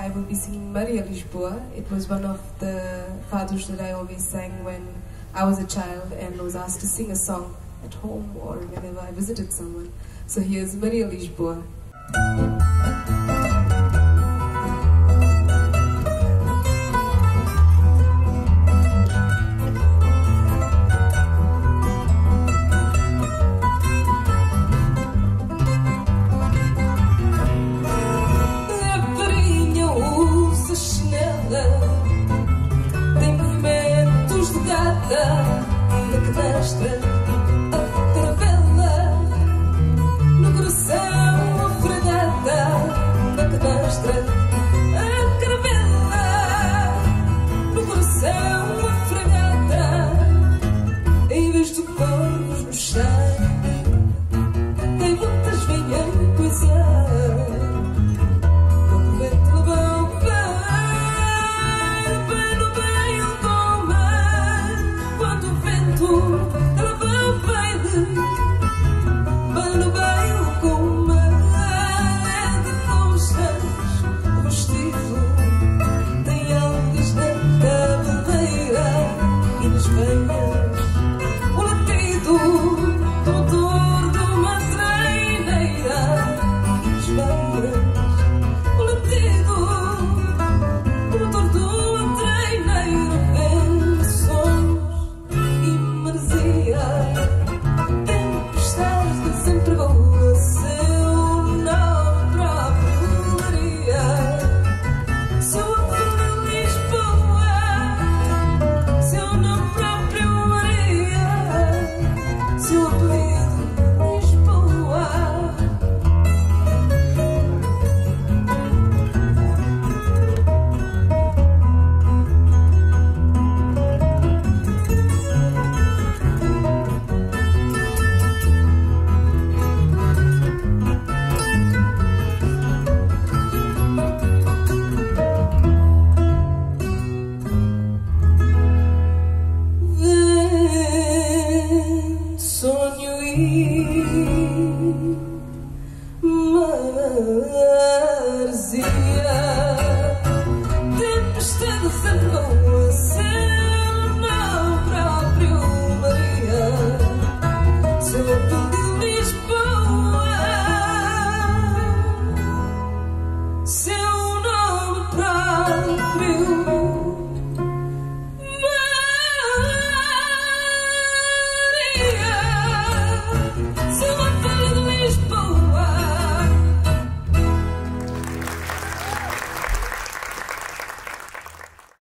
I will be singing Maria Lisboa. It was one of the fados that I always sang when I was a child and was asked to sing a song at home or whenever I visited someone. So here's Maria Lisboa.